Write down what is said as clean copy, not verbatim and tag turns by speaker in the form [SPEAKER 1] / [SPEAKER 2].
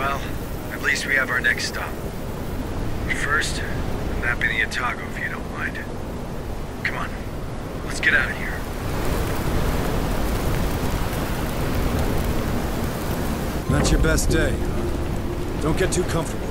[SPEAKER 1] Well, at least we have our next stop. But first, I'm napping the Otago if you don't mind. Come on, let's get out of here.
[SPEAKER 2] Not your best day, huh? Don't get too comfortable.